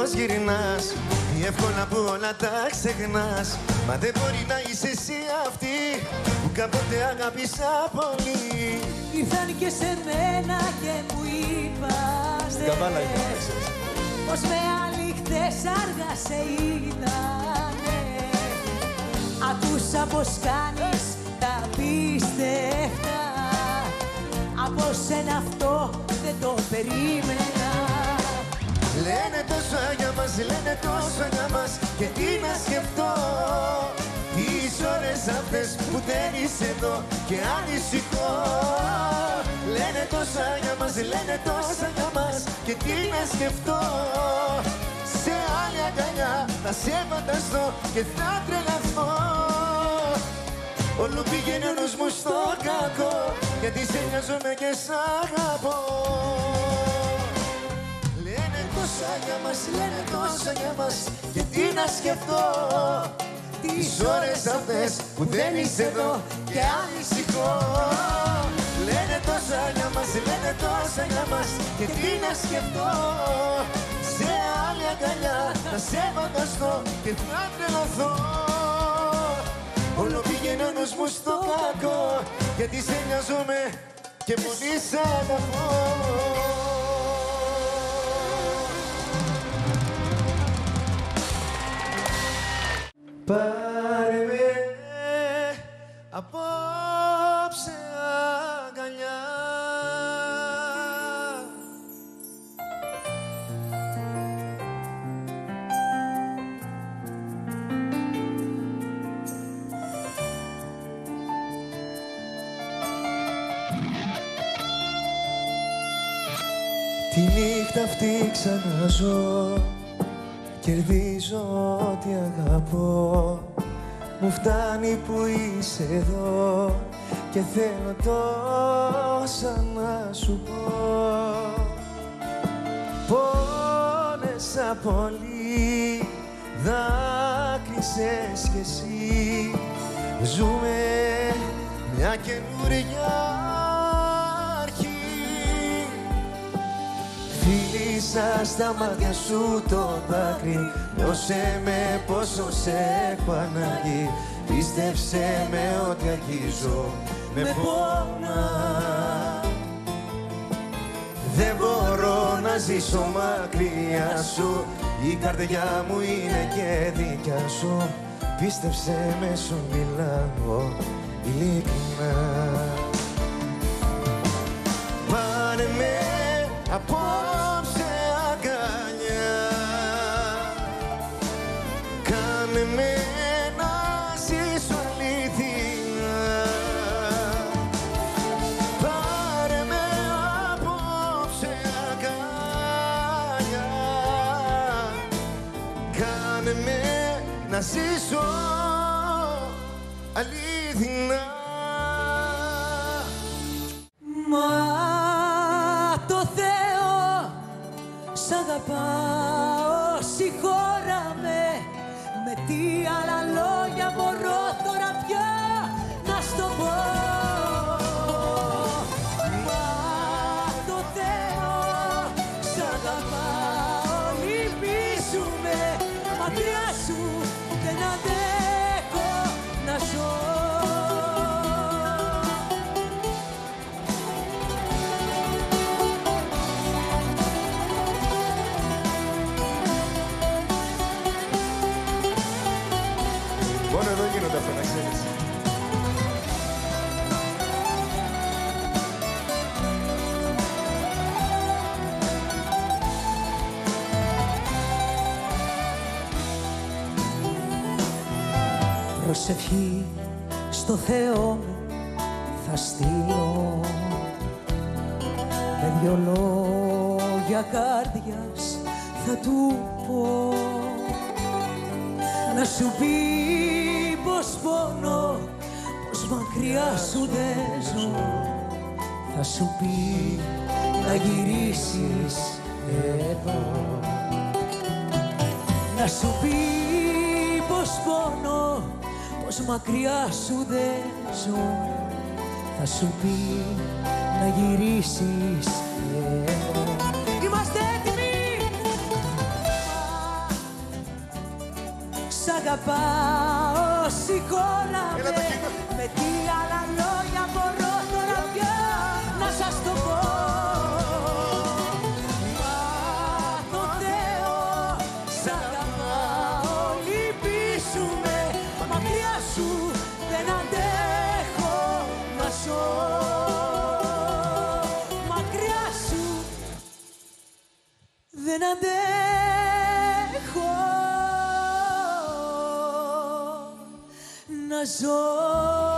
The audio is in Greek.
μας γυρνάς, τι εύκολα που όλα τα ξεχνάς. Μα δεν μπορεί να είσαι εσύ αυτή που κάποτε αγάπησα πολύ. Ήρθαν και σε μένα και μου είπασαι πως με άλλη χθες αργά σε είδανε. Ακούσα πως κάνεις τα πίστευτα, από σένα αυτό δεν το περίμενα. Λένε τόσο για μας, λένε τόσο για μας, και τι να σκεφτώ. Τις ώρες αυτές που δεν είσαι εδώ και ανησυχώ. Λένε τόσα για μας, λένε τόσα για μας, και τι να σκεφτώ. Σε άλλη αγκαλιά θα σε φανταστώ και θα τρελαθώ. Όλο πηγαίνει ο νους μου στο κακό, γιατί σε νοιάζομαι και σ' αγαπώ. Λένε τόσα για μας, λένε τόσα για μας, και τι να σκεφτώ. Τις ώρες αυτές που δεν είσαι εδώ και ανησυχώ. Λένε τόσα για μας, λένε τόσα για μας, και τι να σκεφτώ. Σε άλλη αγκαλιά θα σε φανταστώ και θα τρελαθώ. Όλο πηγαίνει ο νους μου στο κακό, γιατί σε νοιάζομαι και πολύ σ' αγαπώ. Πάρε με απόψε αγκαλιά. Τη νύχτα αυτή ξαναζώ, κερδίζω ό,τι αγαπώ. Μου φτάνει που είσαι εδώ και θέλω τόσα να σου πω. Πόνεσα πολύ, δάκρυσες κι εσύ. Ζούμε μια καινούρια αρχή. Φίλησα στα μάτια σου το δάκρυ. Νιώσε με πόσο σε έχω ανάγκη. Πίστεψε με ότι αγγίζω με πόνα. Δεν μπορώ να ζήσω μακριά σου. Η καρδιά μου είναι και δικιά σου. Πίστεψε με, σου μιλάω ειλικρινά. Πάρε με απόψε αγκαλιά. Κάνε με να ζήσω αλήθεια. Πάρε με απόψε αγκαλιά. Κάνε με να ζήσω αλήθεια. Σ' αγαπάω, συγχώραμε. Με τι άλλα λόγια μπορώ τώρα πια να στο πω. Μα το Θεό, σ' αγαπάω, λυπήσουμε. Μακριά σου δεν αντέχω να ζω. Μόνο εδώ γίνονται αυτά, να ξέρεις. Προσευχή στο Θεό μου θα στείλω, με δυο λόγια καρδιάς θα του πω. Να σου πει πως πονώ, πως μακριά σου δεν ζω. Θα σου πει να γυρίσεις εδώ. Να σου πει πως πονώ, πως μακριά σου δεν ζω. Θα σου πει να γυρίσεις εδώ. Είμαστε έτοιμοι! αγαπάω, συγχώρα με τι άλλα λόγια μπορώ τώρα πια να σας το πω. Μα το Θεό σ' αγαπάω, λυπήσουνε, μακριά σου δεν αντέχω να ζω. Μακριά σου δεν αντέχω να ζω.